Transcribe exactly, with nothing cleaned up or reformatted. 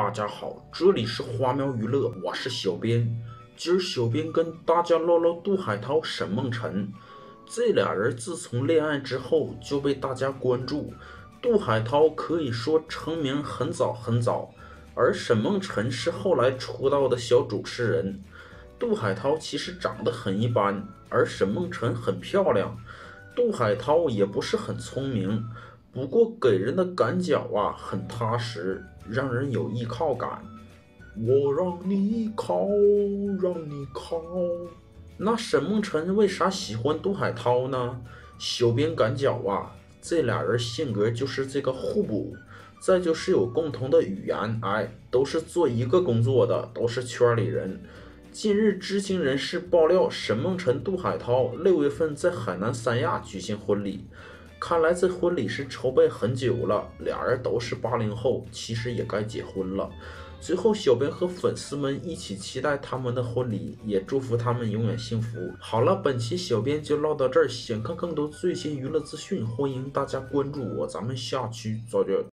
大家好，这里是花喵娱乐，我是小编。今儿小编跟大家唠唠杜海涛、沈梦辰这俩人。自从恋爱之后就被大家关注。杜海涛可以说成名很早很早，而沈梦辰是后来出道的小主持人。杜海涛其实长得很一般，而沈梦辰很漂亮。杜海涛也不是很聪明，不过给人的感觉啊很踏实，让人有依靠感。我让你靠，让你靠。那沈梦辰为啥喜欢杜海涛呢？小编感觉啊，这俩人性格就是这个互补，再就是有共同的语言，哎，都是做一个工作的，都是圈里人。近日，知情人士爆料，沈梦辰、杜海涛六月份在海南三亚举行婚礼。看来这婚礼是筹备很久了，俩人都是八零后，其实也该结婚了。最后，小编和粉丝们一起期待他们的婚礼，也祝福他们永远幸福。好了，本期小编就唠到这儿，想看更多最新娱乐资讯，欢迎大家关注我，咱们下期再见。